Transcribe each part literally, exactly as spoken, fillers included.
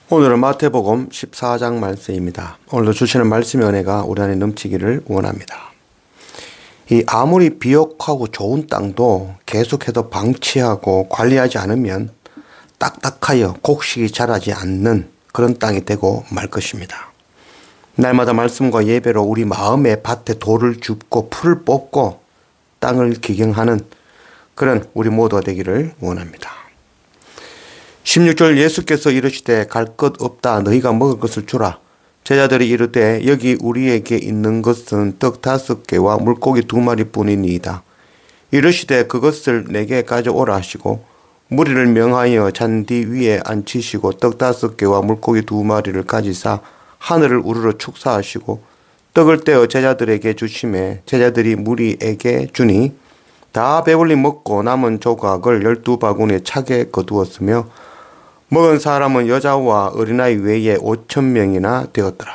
오늘은 마태복음 십사 장 말씀입니다. 오늘도 주시는 말씀의 은혜가 우리 안에 넘치기를 원합니다. 이 아무리 비옥하고 좋은 땅도 계속해서 방치하고 관리하지 않으면 딱딱하여 곡식이 자라지 않는 그런 땅이 되고 말 것입니다. 날마다 말씀과 예배로 우리 마음의 밭에 돌을 줍고 풀을 뽑고 땅을 기경하는 그런 우리 모두가 되기를 원합니다. 십육 절 예수께서 이르시되 갈 것 없다 너희가 먹을 것을 주라. 제자들이 이르되 여기 우리에게 있는 것은 떡 다섯 개와 물고기 두 마리뿐이니이다. 이르시되 그것을 내게 가져오라 하시고 무리를 명하여 잔디 위에 앉히시고 떡 다섯 개와 물고기 두 마리를 가지사 하늘을 우러러 축사하시고 떡을 떼어 제자들에게 주시매 제자들이 무리에게 주니 다 배불리 먹고 남은 조각을 열두 바구니에 차게 거두었으며 먹은 사람은 여자와 어린아이 외에 오천 명이나 되었더라.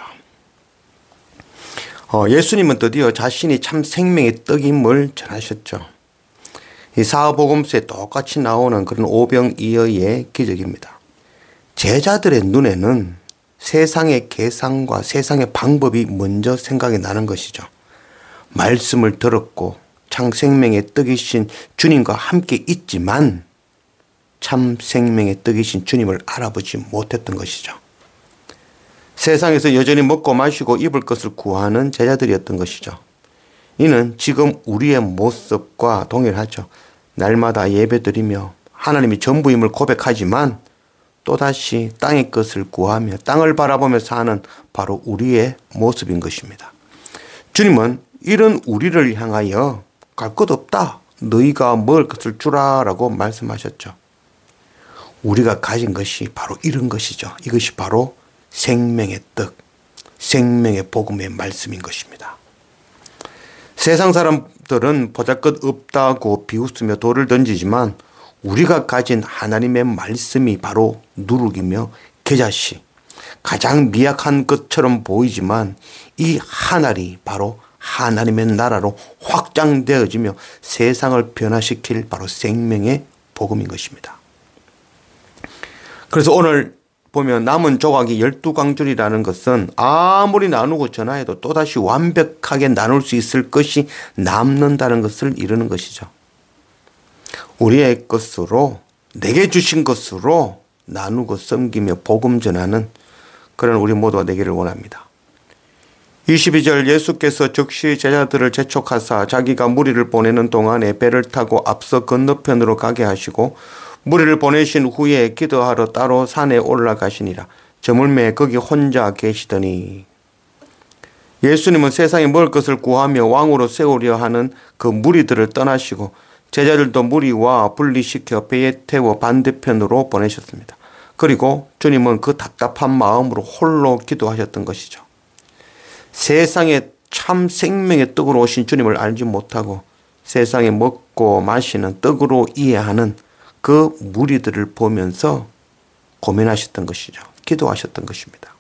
어, 예수님은 드디어 자신이 참 생명의 떡임을 전하셨죠. 이 사복음서에 똑같이 나오는 그런 오병이어의 기적입니다. 제자들의 눈에는 세상의 계산과 세상의 방법이 먼저 생각이 나는 것이죠. 말씀을 들었고 참 생명의 떡이신 주님과 함께 있지만 참 생명의 떡이신 주님을 알아보지 못했던 것이죠. 세상에서 여전히 먹고 마시고 입을 것을 구하는 제자들이었던 것이죠. 이는 지금 우리의 모습과 동일하죠. 날마다 예배드리며 하나님이 전부임을 고백하지만 또다시 땅의 것을 구하며 땅을 바라보며 사는 바로 우리의 모습인 것입니다. 주님은 이런 우리를 향하여 갈 것 없다. 너희가 먹을 것을 주라 라고 말씀하셨죠. 우리가 가진 것이 바로 이런 것이죠. 이것이 바로 생명의 떡, 생명의 복음의 말씀인 것입니다. 세상 사람들은 보잘것 없다고 비웃으며 돌을 던지지만 우리가 가진 하나님의 말씀이 바로 누룩이며 겨자씨, 가장 미약한 것처럼 보이지만 이 하늘이 바로 하나님의 나라로 확장되어지며 세상을 변화시킬 바로 생명의 복음인 것입니다. 그래서 오늘 보면 남은 조각이 열두 광줄이라는 것은 아무리 나누고 전화해도 또다시 완벽하게 나눌 수 있을 것이 남는다는 것을 이루는 것이죠. 우리의 것으로 내게 주신 것으로 나누고 섬기며 복음 전하는 그런 우리 모두가 되기를 원합니다. 이십이 절 예수께서 즉시 제자들을 재촉하사 자기가 무리를 보내는 동안에 배를 타고 앞서 건너편으로 가게 하시고 무리를 보내신 후에 기도하러 따로 산에 올라가시니라. 저물매 거기 혼자 계시더니 예수님은 세상에 먹을 것을 구하며 왕으로 세우려 하는 그 무리들을 떠나시고 제자들도 무리와 분리시켜 배에 태워 반대편으로 보내셨습니다. 그리고 주님은 그 답답한 마음으로 홀로 기도하셨던 것이죠. 세상에 참 생명의 떡으로 오신 주님을 알지 못하고 세상에 먹고 마시는 떡으로 이해하는 그 무리들을 보면서 고민하셨던 것이죠. 기도하셨던 것입니다.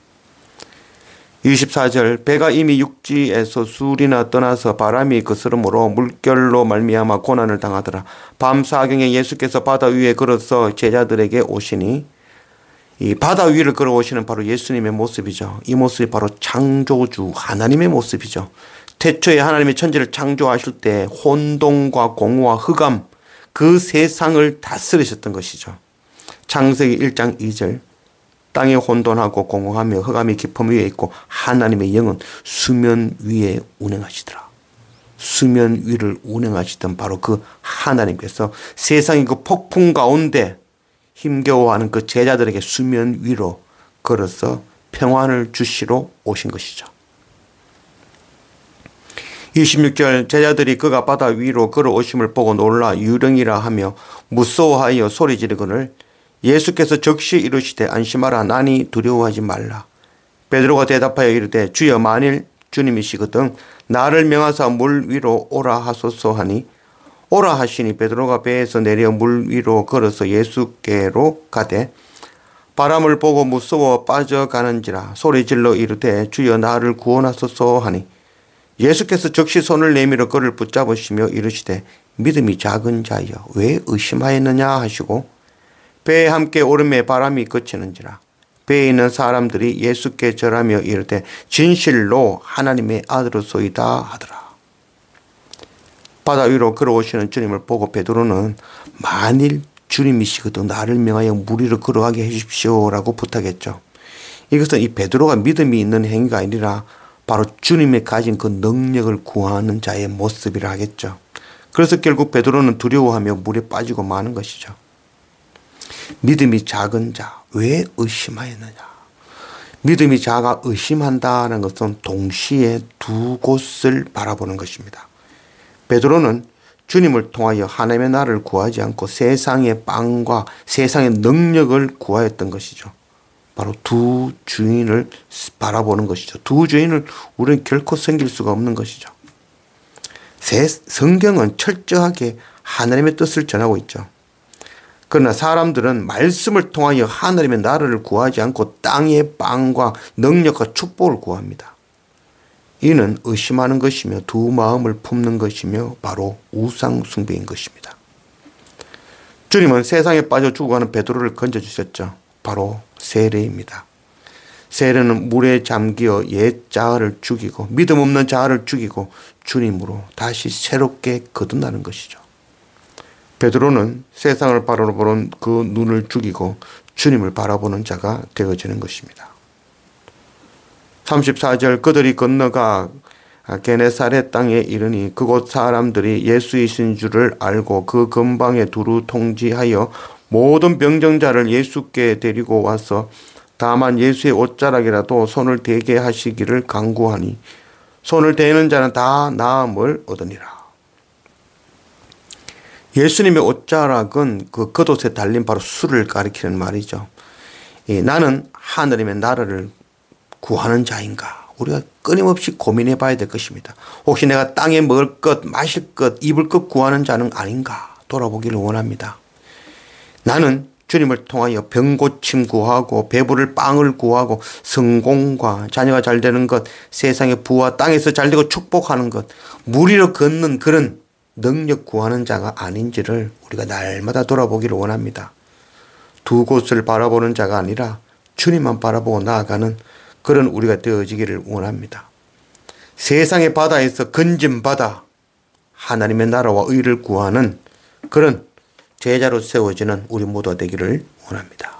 이십사 절 배가 이미 육지에서 수리나 떠나서 바람이 거스름으로 물결로 말미암아 고난을 당하더라. 밤 사경에 예수께서 바다 위에 걸어서 제자들에게 오시니 이 바다 위를 걸어오시는 바로 예수님의 모습이죠. 이 모습이 바로 창조주 하나님의 모습이죠. 태초에 하나님이 천지를 창조하실 때 혼돈과 공허와 흑암 그 세상을 다스리셨던 것이죠. 창세기 일 장 이 절 땅이 혼돈하고 공허하며 흑암이 깊음 위에 있고 하나님의 영은 수면 위에 운행하시더라. 수면 위를 운행하시던 바로 그 하나님께서 세상의 그 폭풍 가운데 힘겨워하는 그 제자들에게 수면 위로 걸어서 평안을 주시러 오신 것이죠. 이십육 절 제자들이 그가 바다 위로 걸어오심을 보고 놀라 유령이라 하며 무서워하여 소리 지르거늘 예수께서 즉시 이르시되 안심하라 나니 두려워하지 말라. 베드로가 대답하여 이르되 주여 만일 주님이시거든 나를 명하사 물 위로 오라 하소서 하니 오라 하시니 베드로가 배에서 내려 물 위로 걸어서 예수께로 가되 바람을 보고 무서워 빠져가는지라 소리질러 이르되 주여 나를 구원하소서 하니 예수께서 즉시 손을 내밀어 그를 붙잡으시며 이르시되 믿음이 작은 자여 왜 의심하였느냐 하시고 배에 함께 오름에 바람이 그치는지라 배에 있는 사람들이 예수께 절하며 이르되 진실로 하나님의 아들로소이다 하더라. 바다 위로 걸어오시는 주님을 보고 베드로는 만일 주님이시거든 나를 명하여 물 위로 걸어가게 해주십시오라고 부탁했죠. 이것은 이 베드로가 믿음이 있는 행위가 아니라 바로 주님이 가진 그 능력을 구하는 자의 모습이라 하겠죠. 그래서 결국 베드로는 두려워하며 물에 빠지고 마는 것이죠. 믿음이 작은 자, 왜 의심하였느냐? 믿음이 작아 의심한다는 것은 동시에 두 곳을 바라보는 것입니다. 베드로는 주님을 통하여 하나님의 나라를 구하지 않고 세상의 빵과 세상의 능력을 구하였던 것이죠. 바로 두 주인을 바라보는 것이죠. 두 주인을 우리는 결코 섬길 수가 없는 것이죠. 성경은 철저하게 하나님의 뜻을 전하고 있죠. 그러나 사람들은 말씀을 통하여 하나님의 나라를 구하지 않고 땅의 빵과 능력과 축복을 구합니다. 이는 의심하는 것이며 두 마음을 품는 것이며 바로 우상 숭배인 것입니다. 주님은 세상에 빠져 죽어가는 베드로를 건져주셨죠. 바로 세례입니다. 세례는 물에 잠기어 옛 자아를 죽이고 믿음 없는 자아를 죽이고 주님으로 다시 새롭게 거듭나는 것이죠. 베드로는 세상을 바라보는 그 눈을 죽이고 주님을 바라보는 자가 되어지는 것입니다. 삼십사 절 그들이 건너가 게네사렛 땅에 이르니 그곳 사람들이 예수이신 줄을 알고 그 근방에 두루 통지하여 모든 병정자를 예수께 데리고 와서 다만 예수의 옷자락이라도 손을 대게 하시기를 간구하니 손을 대는 자는 다 나음을 얻으니라. 예수님의 옷자락은 그 겉옷에 달린 바로 술을 가리키는 말이죠. 예, 나는 하늘님의 나라를 구하는 자인가? 우리가 끊임없이 고민해 봐야 될 것입니다. 혹시 내가 땅에 먹을 것, 마실 것, 입을 것 구하는 자는 아닌가? 돌아보기를 원합니다. 나는 주님을 통하여 병고침 구하고 배부를 빵을 구하고 성공과 자녀가 잘 되는 것, 세상의 부와 땅에서 잘 되고 축복하는 것, 물 위로 걷는 그런 능력 구하는 자가 아닌지를 우리가 날마다 돌아보기를 원합니다. 두 곳을 바라보는 자가 아니라 주님만 바라보고 나아가는 그런 우리가 되어지기를 원합니다. 세상의 바다에서 건짐받아 하나님의 나라와 의를 구하는 그런 제자로 세워지는 우리 모두가 되기를 원합니다.